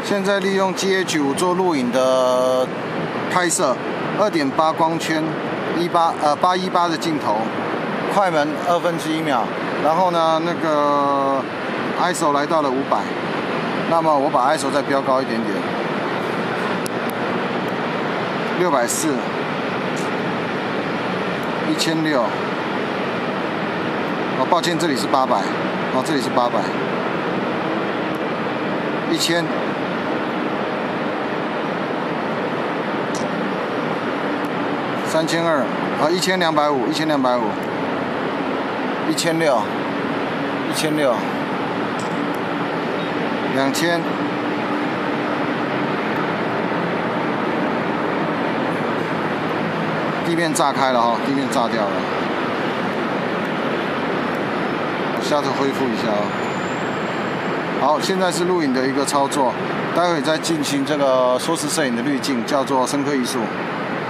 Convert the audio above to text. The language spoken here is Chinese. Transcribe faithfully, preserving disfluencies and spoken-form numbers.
现在利用 G H 五做录影的拍摄， 二点八光圈，一八呃八一八的镜头，快门二分之一秒，然后呢那个 I S O 来到了五百，那么我把 I S O 再标高一点点，六百四，一千六，哦抱歉这里是八百，哦这里是八百，一千。 三千二，啊，一千两百五，一千两百五，一千六，一千六，两千，地面炸开了哈，地面炸掉了，下次恢复一下啊。好，现在是录影的一个操作，待会再进行这个缩时摄影的滤镜，叫做深刻艺术。